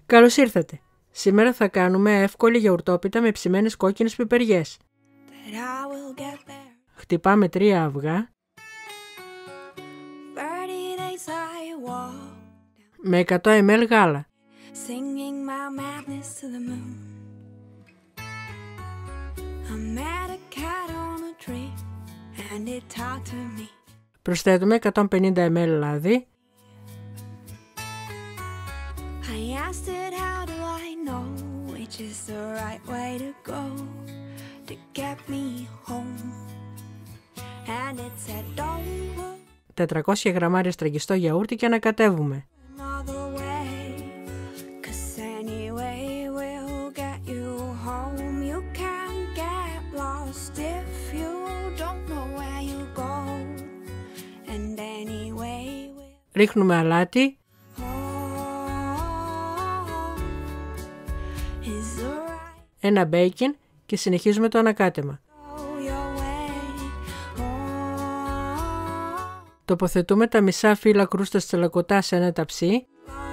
Καλώς ήρθατε! Σήμερα θα κάνουμε εύκολη γιαουρτόπιτα με ψημένες κόκκινες πιπεριές. Χτυπάμε 3 αυγά με 100 ml γάλα. Προσθέτουμε 150 ml λάδι. «400 γραμμάρια στραγγιστό γιαούρτι και ανακατεύουμε. Ρίχνουμε αλάτι. Ένα μπέικιν και συνεχίζουμε το ανακάτεμα. Τοποθετούμε τα μισά φύλλα κρούστας τσελακωτά σε ένα ταψί.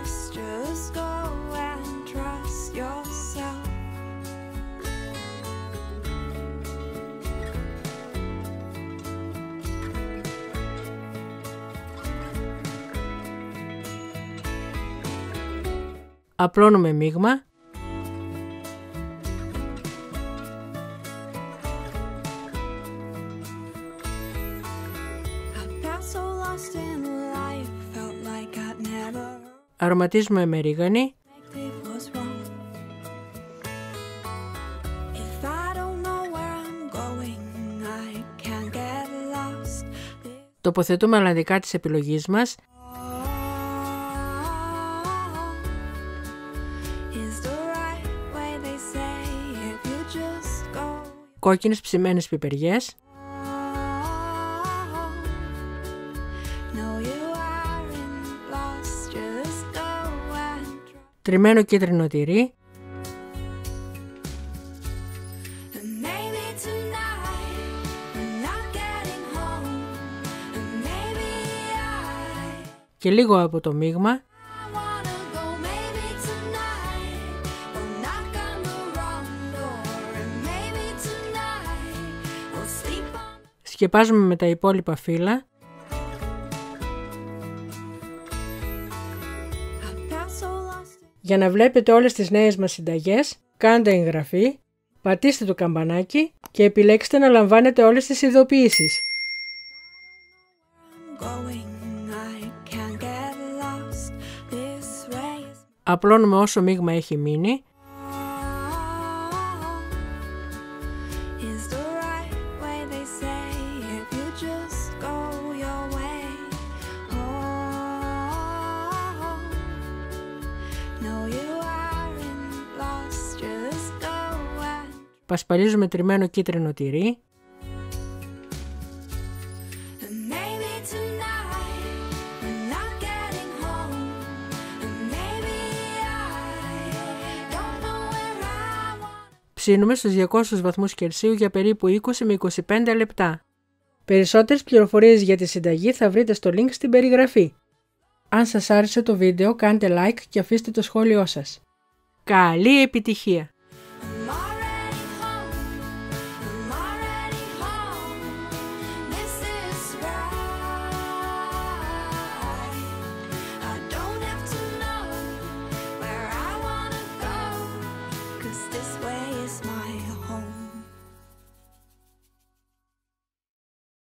Απλώνουμε μείγμα. Αρωματίζουμε με ρίγανη. Τοποθετούμε αλλαντικά της επιλογής μας. Κόκκινες ψημένες πιπεριές. Τριμμένο κίτρινο τυρί. Και λίγο από το μείγμα. Σκεπάζουμε με τα υπόλοιπα φύλλα. Για να βλέπετε όλες τις νέες μας συνταγές, κάντε εγγραφή, πατήστε το καμπανάκι και επιλέξτε να λαμβάνετε όλες τις ειδοποιήσεις. Απλώνουμε όσο μείγμα έχει μείνει. Πασπαλίζουμε τριμμένο κίτρινο τυρί. Ψήνουμε στους 200 βαθμούς Κελσίου για περίπου 20 με 25 λεπτά. Περισσότερες πληροφορίες για τη συνταγή θα βρείτε στο link στην περιγραφή. Αν σας άρεσε το βίντεο, κάντε like και αφήστε το σχόλιο σας. Καλή επιτυχία!